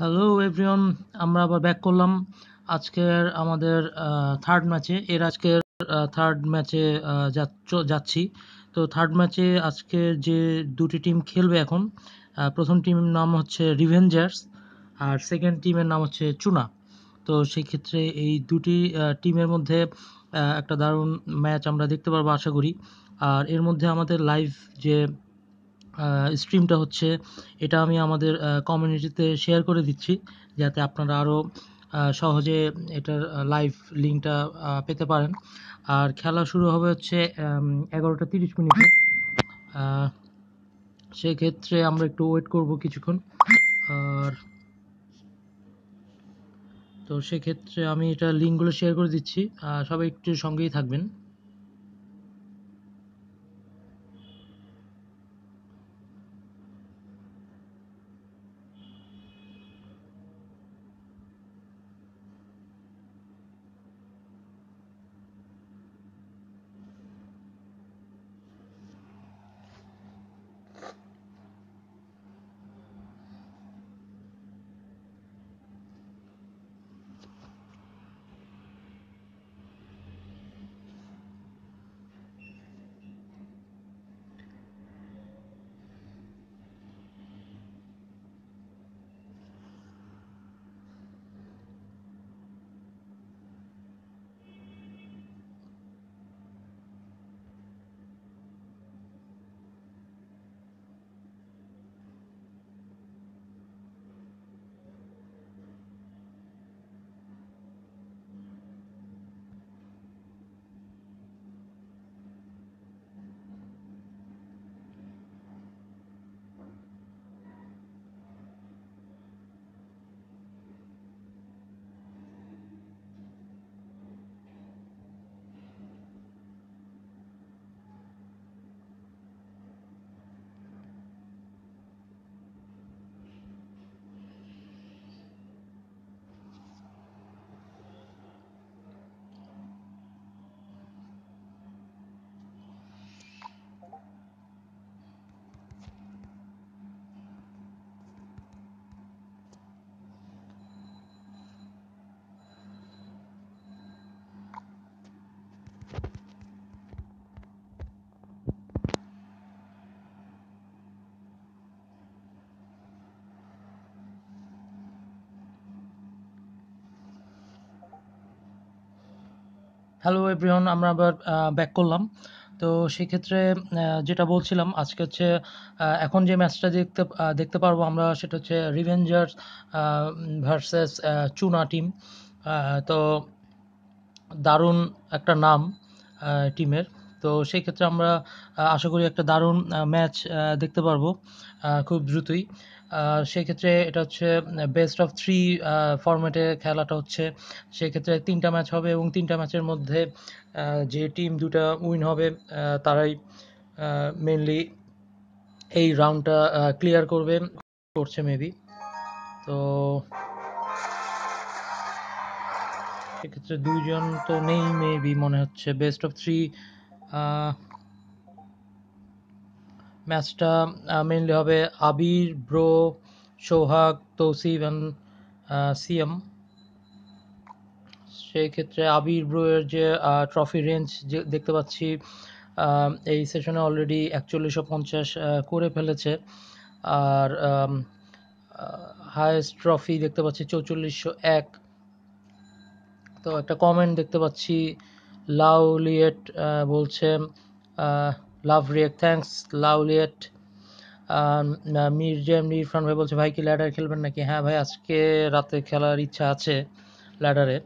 Hello everyone, আমরা আবার back করলাম আজকের আমাদের থার্ড ম্যাচে। আজকের থার্ড ম্যাচে যাচ্ছি। তো থার্ড ম্যাচে আজকে যে দুটি টিম খেলবে এখন, প্রথম টিমের নাম হচ্ছে রিভেঞ্জার্স আর সেকেন্ড টিমের নাম হচ্ছে চুনা। তো সেই ক্ষেত্রে এই দুটি টিমের মধ্যে একটা দারুণ ম্যাচ আমরা দেখতে পারবো আশা করি। আর এর মধ্যে আমাদের লাইভ যে স্ট্রিমটা হচ্ছে, এটা আমি আমাদের কমিউনিটিতে শেয়ার করে দিচ্ছি, যাতে আপনারা আরও সহজে এটার লাইভ লিঙ্কটা পেতে পারেন। আর খেলা শুরু হবে হচ্ছে 11টা 30 মিনিটে। সেক্ষেত্রে আমরা একটু ওয়েট করব কিছুক্ষণ। আর তো সেক্ষেত্রে আমি এটা লিঙ্কগুলো শেয়ার করে দিচ্ছি, সবাই একটু সঙ্গেই থাকবেন। হ্যালো এভরিওয়ান, আমরা আবার ব্যাক করলাম। তো সেক্ষেত্রে যেটা বলছিলাম, আজকে হচ্ছে এখন যে ম্যাচটা দেখতে পারবো আমরা, সেটা হচ্ছে রিভেঞ্জার্স ভার্সেস চুনা টিম। তো দারুণ একটা নাম টিমের। তো সেই ক্ষেত্রে আমরা আশা করি একটা দারুণ ম্যাচ দেখতে পারবো খুব দ্রুতই। সেক্ষেত্রে এটা হচ্ছে বেস্ট অফ 3 ফরম্যাটে খেলাটা হচ্ছে। সেক্ষেত্রে 3টা ম্যাচ হবে এবং 3টা ম্যাচের মধ্যে যে টিম দুটা উইন হবে তারাই মেনলি এই রাউন্ডটা ক্লিয়ার করছে মেবি। তো সেক্ষেত্রে দুইজন তো নেই মেবি, মনে হচ্ছে বেস্ট অফ 3 ম্যাচটা মেইনলি হবে Abir, bro, Sohag, Tousif and CM. সেই ক্ষেত্রে আবির ব্রো এর যে ট্রফি রেঞ্জ যে দেখতে পাচ্ছি, এই সেশনে অলরেডি 4150 করে ফেলেছে। আর হায়েস্ট ট্রফি দেখতে পাচ্ছি 4401। তো একটা কমেন্ট দেখতে পাচ্ছি, লাউলিয়েট বলছে, লাভ রিয়েক্ট, থ্যাঙ্কস লাউলিয়েট। মির্জা এমনি ইরফান ভাই বলছে, ভাই কি ল্যাডার খেলবেন নাকি? হ্যাঁ ভাই, আজকে রাতে খেলার ইচ্ছা আছে ল্যাডারে।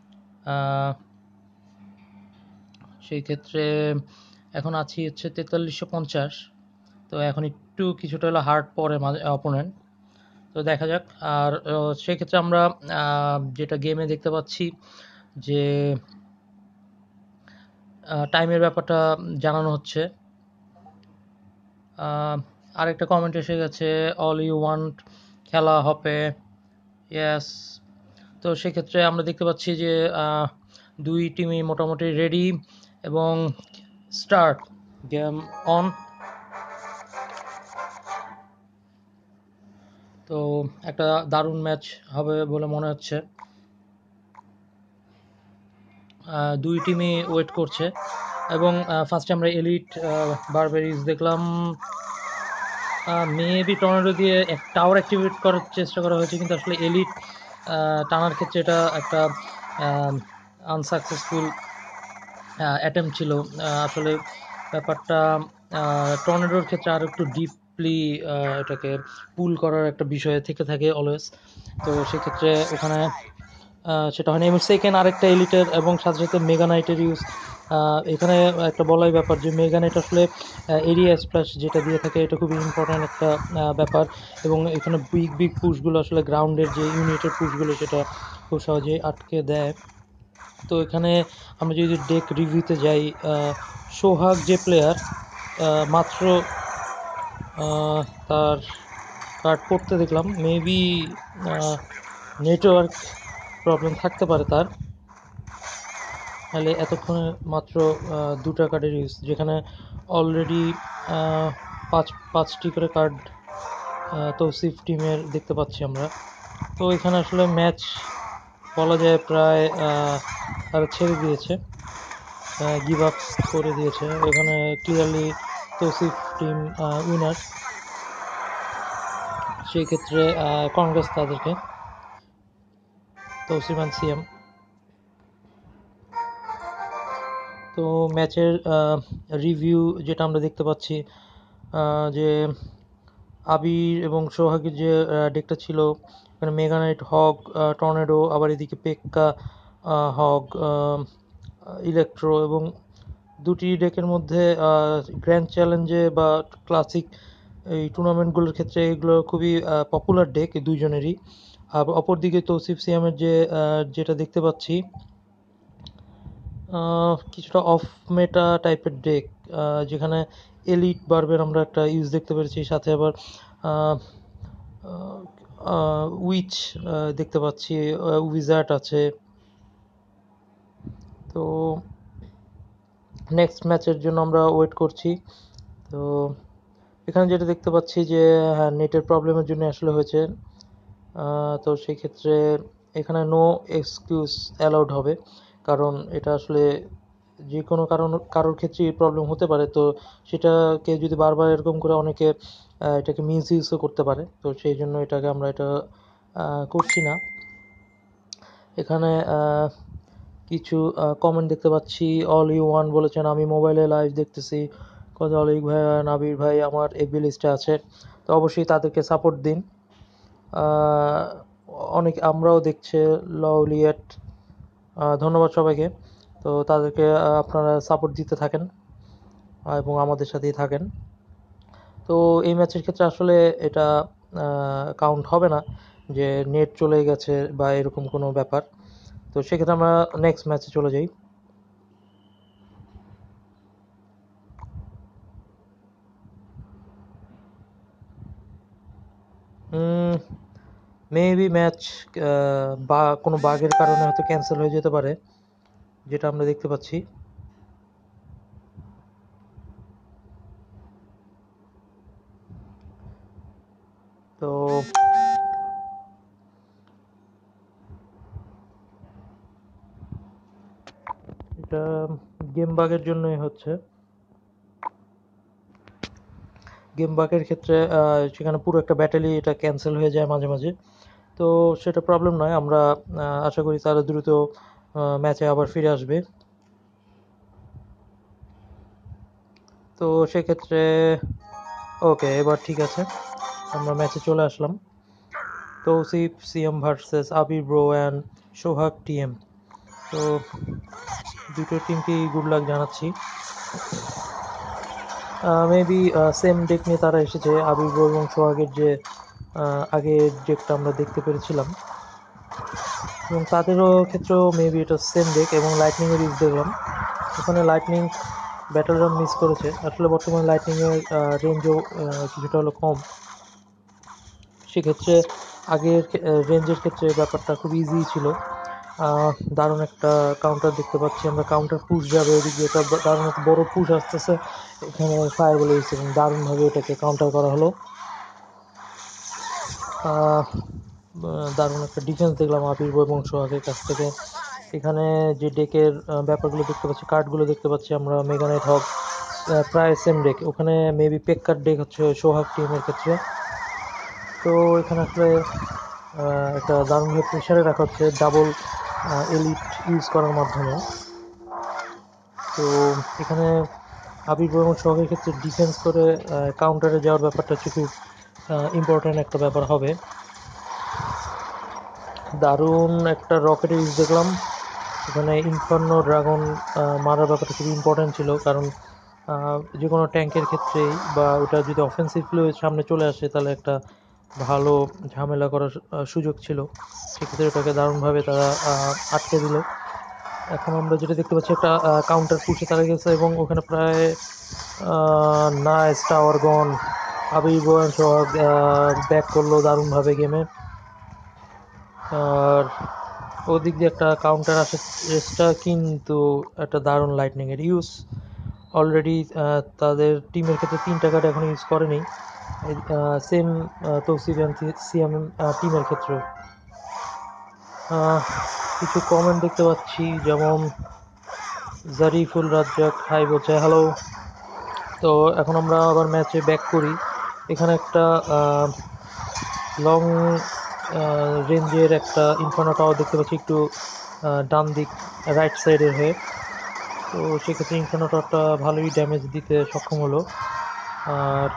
সেই ক্ষেত্রে এখন আছি হচ্ছে 4350। তো এখন একটু কিছুটা হলো হার্ড পরে অপোনেন্ট। তো দেখা যাক। আর সেক্ষেত্রে আমরা যেটা গেমে দেখতে পাচ্ছি যে টাইমের ব্যাপারটা জানানো হচ্ছে। আরেকটা কমেন্ট এসে গেছে, অল ইউ ওয়ান্ট খেলা হবে। ইয়েস। তো সেক্ষেত্রে আমরা দেখতে পাচ্ছি যে দুই টিমই মোটামুটি রেডি এবং স্টার্ট গেম অন। তো একটা দারুণ ম্যাচ হবে বলে মনে হচ্ছে। দুই টিমই ওয়েট করছে এবং ফার্স্টে আমরা এলিট বারবেরিজ দেখলাম। মেবি টর্নেডো দিয়ে এক টাওয়ার অ্যাক্টিভেট করার চেষ্টা করা হয়েছে, কিন্তু আসলে এলিট টানার ক্ষেত্রে এটা একটা আনসাকসেসফুল অ্যাটেম্প ছিল। আসলে ব্যাপারটা টর্নেডোর ক্ষেত্রে আরও একটু ডিপলি এটাকে পুল করার একটা বিষয় থেকে থাকে অলওয়েজ। তো সেক্ষেত্রে ওখানে সেটা হয়নি। এবং সেকেন্ড আরেকটা এলিটের এবং সাথে সাথে মেগা নাইটের ইউজ, এখানে একটা বলাই ব্যাপার যে মেগা নাইট আসলে এরিয়া স্প্ল্যাশ যেটা দিয়ে থাকে এটা খুবই ইম্পর্ট্যান্ট একটা ব্যাপার। এবং এখানে বিগ বিগ পুশগুলো আসলে গ্রাউন্ডের যে ইউনিটের পুশগুলো সেটা খুব সহজেই আটকে দেয়। তো এখানে আমরা যদি ডেক রিভিউতে যাই, সোহাগ যে প্লেয়ার মাত্র তার কার্ড পড়তে দেখলাম, মেবি নেটওয়ার্ক প্রবলেম থাকতে পারে তার, তাহলে এতক্ষণে মাত্র দুটা কার্ডের ইউজ, যেখানে অলরেডি পাঁচটি করে কার্ড তৌসিফ টিমের দেখতে পাচ্ছি আমরা। তো এখানে আসলে ম্যাচ বলা যায় প্রায় তারা ছেড়ে দিয়েছে, গিভ আপ করে দিয়েছে। এখানে ক্লিয়ারলি তৌসিফ টিম উইনার, সেই ক্ষেত্রে কংগ্রেস তাদেরকে, তৌসিফ অ্যান্ড সিএম। তো ম্যাচের রিভিউ যেটা আমরা দেখতে পাচ্ছি, যে আবির এবং সোহাগের যে ডেকটা ছিল, এখানে মেগানাইট, হগ, টর্নেডো, আবার এদিকে পেক্কা, হগ, ইলেকট্রো, এবং দুটি ডেকের মধ্যে গ্র্যান্ড চ্যালেঞ্জে বা ক্লাসিক এই টুর্নামেন্টগুলোর ক্ষেত্রে এগুলো খুবই পপুলার ডেক দুইজনেরই। আর অপরদিকে তৌসিফ সিয়ামের যেটা দেখতে পাচ্ছি, কিছুটা অফ মেটা টাইপের ডেক, যেখানে এলিট বার্বের আমরা একটা ইউজ দেখতে পেরেছি, সাথে আবার উইচ দেখতে পাচ্ছি, উইজার্ড আছে। তো নেক্সট ম্যাচের জন্য আমরা ওয়েট করছি। তো এখানে যেটা দেখতে পাচ্ছি যে হ্যাঁ, নেটের প্রবলেমের জন্য আসলে হয়েছে। তো সেই ক্ষেত্রে এখানে নো এক্সকিউজ অ্যালাউড হবে, কারণ এটা আসলে যে কোনো কারোর ক্ষেত্রেই প্রবলেম হতে পারে। তো সেটাকে যদি বারবার এরকম করে অনেকে এটাকে মিস ইউজও করতে পারে, তো সেই জন্য আমরা এটা করছি না। এখানে কিছু কমেন্ট দেখতে পাচ্ছি। অল ইউ ওয়ান বলেছেন, আমি মোবাইলে লাইভ দেখতেছি, কথা অলিক ভাই, নাবির ভাই আমার এফবি লিস্টে আছে, তো অবশ্যই তাদেরকে সাপোর্ট দিন। অনেক আমরাও দেখছে ললিয়েট, ধন্যবাদ সবাইকে। তো তাদেরকে আপনারা সাপোর্ট দিতে থাকেন এবং আমাদের সাথেই থাকেন। তো এই ম্যাচের ক্ষেত্রে আসলে এটা কাউন্ট হবে না যে নেট চলে গেছে বা এরকম কোনো ব্যাপার। তো সেক্ষেত্রে আমরা নেক্সট ম্যাচে চলে যাই। মেবি ম্যাচ বা কোনো বাগের কারণে হয়তো ক্যান্সেল হয়ে যেতে পারে, যেটা আমরা দেখতে পাচ্ছি। তো এটা গেম বাগের জন্যই হচ্ছে। গেম বাগের ক্ষেত্রে সেখানে পুরো একটা ব্যাটেলই এটা ক্যান্সেল হয়ে যায় মাঝে মাঝে। তো সেটা প্রবলেম নয়, আমরা আশা করি তারা দ্রুত ম্যাচে আবার ফিরে আসবে। তো সেক্ষেত্রে ওকে, এবার ঠিক আছে, আমরা ম্যাচে চলে আসলাম। Tousif CM versus Abir bro and Sohag TM. তো দুটো টিমকেই গুড লাক জানাচ্ছি। মেবি সেম ডেক নিয়ে তারা এসেছে, আবির ব্রো এবং সোহাগের যে আগের ডেকটা আমরা দেখতে পেরেছিলাম, এবং তাদেরও ক্ষেত্রেও মেবি এটা সেম ডেক। এবং লাইটনিংয়ের ইউজ দেখলাম, ওখানে লাইটনিং ব্যাটল রান মিস করেছে। আসলে বর্তমানে লাইটনিংয়ের রেঞ্জও কিছুটা হলো কম, সেক্ষেত্রে আগের রেঞ্জের ক্ষেত্রে ব্যাপারটা খুব ইজি ছিল। দারুণ একটা কাউন্টার দেখতে পাচ্ছি আমরা, কাউন্টার পুশ যাবে ওদিক দিয়ে, একটা দারুণ একটা বড় পুশ আসতেছে এখানে ফায়ার বলে, এবং দারুণভাবে এটাকে কাউন্টার করা হলো। দারুণ একটা ডিফেন্স দেখলাম আবির এবং সোহাগের কাছ থেকে। এখানে যে ডেকের ব্যাপারগুলো দেখতে পাচ্ছি, কার্ডগুলো দেখতে পাচ্ছি আমরা, মেগানাইট হক প্রায় সেম ডেক। ওখানে মেবি পেক্কার ডেক হচ্ছে সোহাগ টিমের ক্ষেত্রে। তো এখানে আসলে একটা দারুণভাবে প্রেশারে রাখা হচ্ছে ডাবল এলিট ইউজ করার মাধ্যমে। তো এখানে আবির এবং সোহাগের ক্ষেত্রে ডিফেন্স করে কাউন্টারে যাওয়ার ব্যাপারটা হচ্ছে খুব ইম্পর্ট্যান্ট একটা ব্যাপার হবে। দারুণ একটা রকেটের ইউজ দেখলাম। এখানে ইনফার্নো ড্রাগন মারার ব্যাপারটা খুব ইম্পর্ট্যান্ট ছিল, কারণ যে কোনো ট্যাঙ্কের ক্ষেত্রেই বা ওটা যদি অফেন্সিভলি সামনে চলে আসে তাহলে একটা ভালো ঝামেলা করার সুযোগ ছিল। সেক্ষেত্রে ওটাকে দারুণভাবে তারা আটকে দিল। এখন আমরা যেটা দেখতে পাচ্ছি, একটা কাউন্টার পুষে তারা গেছে এবং ওখানে প্রায় নাইস টাওয়ার গন। আবির বয়ান সোহাগ ব্যাক করলো দারুণভাবে গেমে। আর ওদিক দিয়ে একটা কাউন্টার আসার চেষ্টা, কিন্তু একটা দারুণ লাইটনিং এর ইউজ। অলরেডি তাদের টিমের ক্ষেত্রে 3টা কার্ড এখন ইউজ করেনি, সেম তৌসিফ সিএম টিমের ক্ষেত্রেও। কিছু কমেন্ট দেখতে পাচ্ছি, যেমন জারিফুল রাজ্জাক হাই বলছে হ্যালো। তো এখন আমরা আবার ম্যাচে ব্যাক করি। এখানে একটা লং রেঞ্জের একটা ইনফার্নো টাওয়ার দেখতে পাচ্ছি একটু ডান দিক রাইট সাইডের হয়ে। তো সেক্ষেত্রে ইনফার্নো টাওয়ারটা ভালোই ড্যামেজ দিতে সক্ষম হলো। আর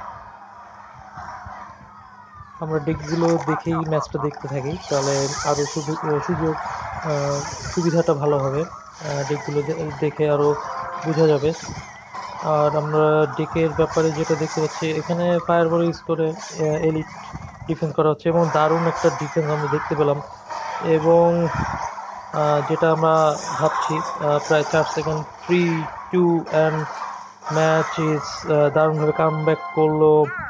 আমরা ডেকগুলো দেখেই ম্যাচটা দেখতে থাকি, তাহলে আরও সুযোগ সুবিধাটা ভালো হবে। ডেকগুলো দেখে আরও বোঝা যাবে। আর আমরা ডেকের ব্যাপারে যেটা দেখতে পাচ্ছি, এখানে ফায়ার বল ইউজ করে এলিট ডিফেন্স করা হচ্ছে এবং দারুণ একটা ডিফেন্স আমরা দেখতে পেলাম। এবং যেটা আমরা ভাবছি, প্রায় 4 সেকেন্ড, 3, 2 অ্যান্ড ম্যাচ ইজ দারুণভাবে কাম ব্যাক করলো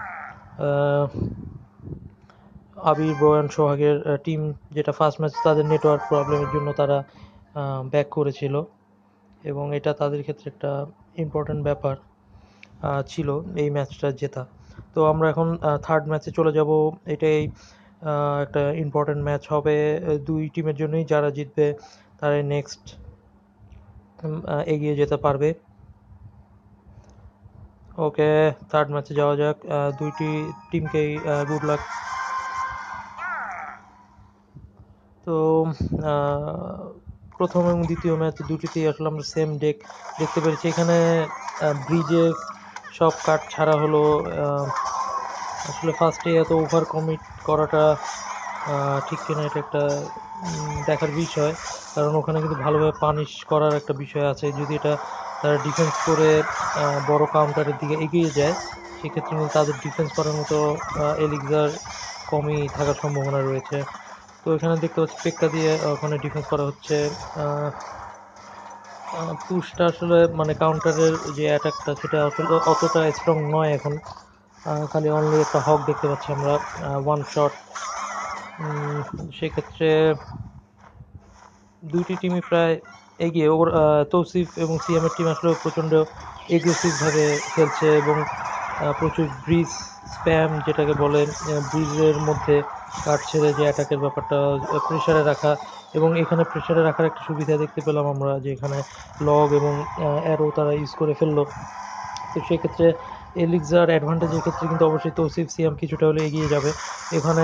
আবির বয়ান সোহাগের টিম। যেটা ফার্স্ট ম্যাচ তাদের নেটওয়ার্ক প্রবলেমের জন্য তারা ব্যাক করেছিল, এবং এটা তাদের ক্ষেত্রে একটা ইম্পর্ট্যান্ট ব্যাপার ছিল এই ম্যাচটা জেতা। তো আমরা এখন থার্ড ম্যাচে চলে যাব। এটাই একটা ইম্পর্ট্যান্ট ম্যাচ হবে দুই টিমের জন্যই। যারা জিতবে তারাই নেক্সট এগিয়ে যেতে পারবে। ওকে, থার্ড ম্যাচে যাওয়া যাক। দুইটি টিমকেই গুড লাক। তো প্রথম এবং দ্বিতীয় ম্যাচ দুটিতেই আসলে আমরা সেম ডেক দেখতে পেরেছি। এখানে ব্রিজে সব কার্ড ছাড়া হলো। আসলে ফার্স্টে এত ওভার কমিট করাটা ঠিক কিনা এটা একটা দেখার বিষয়, কারণ ওখানে কিন্তু ভালোভাবে পানিশ করার একটা বিষয় আছে। যদি এটা তারা ডিফেন্স করে বড় কাউন্টারের দিকে এগিয়ে যায়, সেক্ষেত্রে কিন্তু তাদের ডিফেন্স করার মতো এলিক্সার কমই থাকার সম্ভাবনা রয়েছে। তো এখানে দেখতে পাচ্ছি পেক্কা দিয়ে ওখানে ডিফেন্স করা হচ্ছে। পুশটা আসলে মানে কাউন্টারের যে অ্যাটাকটা সেটা আসলে অতটা স্ট্রং নয় এখন। খালি অনলি একটা হক দেখতে পাচ্ছি আমরা, ওয়ান শট। সেক্ষেত্রে দুইটি টিমই প্রায় এগিয়ে। ওর তৌসিফ এবং সিএমের টিম আসলে প্রচণ্ড এগ্রেসিভভাবে খেলছে এবং প্রচুর ব্রিজ স্প্যাম যেটাকে বলে, ব্রিজের মধ্যে কাট ছেড়ে যে অ্যাটাকের ব্যাপারটা প্রেশারে রাখা। এবং এখানে প্রেশারে রাখার একটা সুবিধা দেখতে পেলাম আমরা, যে এখানে লগ এবং অ্যারো তারা ইউজ করে ফেললো। তো সেক্ষেত্রে এলিক্সার অ্যাডভান্টেজের ক্ষেত্রে কিন্তু অবশ্যই তৌসিফ সিএম কিছুটা হলে এগিয়ে যাবে। এখানে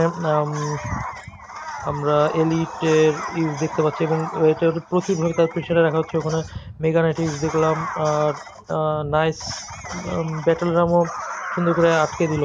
আমরা এলিটের ইউজ দেখতে পাচ্ছি এবং এটা প্রচুরভাবে তার প্রেশারে রাখা হচ্ছে। ওখানে মেগানাইট ইউজ দেখলাম, আর নাইস ব্যাটেল রামও সুন্দর করে আটকে দিল।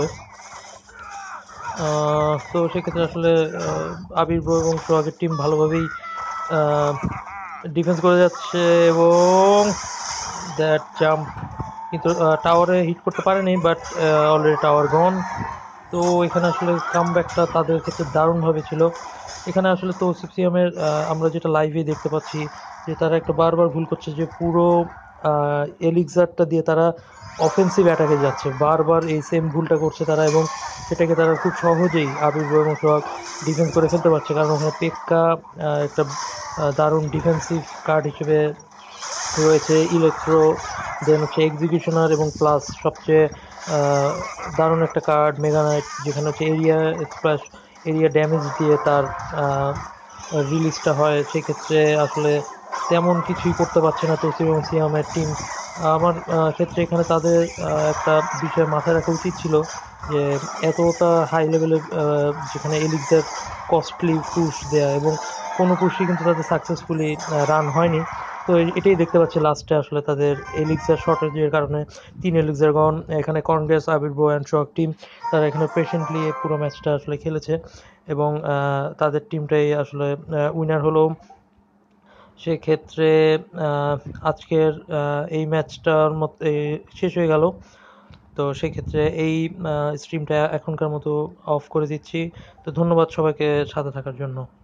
তো সেক্ষেত্রে আসলে আবির ব্রো এবং সোহাগের টিম ভালোভাবেই ডিফেন্স করে যাচ্ছে এবং দ্যাট জাম্প কিন্তু টাওয়ারে হিট করতে পারেনি, বাট অলরেডি টাওয়ার গন। তো এখানে আসলে কামব্যাকটা তাদের ক্ষেত্রে দারুণভাবে ছিল। এখানে আসলে তৌসিফ সিয়ামের আমরা যেটা লাইভে দেখতে পাচ্ছি, যে তারা একটা বারবার ভুল করছে, যে পুরো এলিক্সারটা দিয়ে তারা অফেন্সিভ অ্যাটাকে যাচ্ছে, বারবার এই সেম ভুলটা করছে তারা, এবং সেটাকে তারা খুব সহজেই আবির এবং সোহাগ ডিফেন্স করে ফেলতে পারছে, কারণ ওখানে পেক্কা একটা দারুণ ডিফেন্সিভ কার্ড হিসেবে রয়েছে। ইলেকট্রো, দেন হচ্ছে এক্সিকিউশনার, এবং প্লাস সবচেয়ে দারুণ একটা কার্ড মেগানাইট, যেখানে হচ্ছে এরিয়া স্প্ল্যাশ এরিয়া ড্যামেজ দিয়ে তার রিলিজটা হয়, সেক্ষেত্রে আসলে তেমন কিছুই করতে পারছে না তসিম এবং সিয়ামের টিম। আমার ক্ষেত্রে এখানে তাদের একটা বিষয় মাথায় রাখা উচিত ছিল যে এতটা হাই লেভেলে যেখানে এলিক্সের কস্টলি পুশ দেয়া এবং কোনো পুশই কিন্তু তাদের সাকসেসফুলি রান হয়নি। তো এটাই দেখতে পাচ্ছি লাস্টে আসলে তাদের এলিক্সের শর্টেজের কারণে 3 এলিক্সের গন। এখানে কংগ্রেস, আবির ব্রো অ্যান্ড শক টিম তারা এখানে পেশেন্টলি পুরো ম্যাচটা আসলে খেলেছে এবং তাদের টিমটাই আসলে উইনার হলো। সেক্ষেত্রে আহ, আজকের এই ম্যাচটার মতো শেষ হয়ে গেল। তো সেক্ষেত্রে এই স্ট্রিমটা এখনকার মতো অফ করে দিচ্ছি। তো ধন্যবাদ সবাইকে সাথে থাকার জন্য।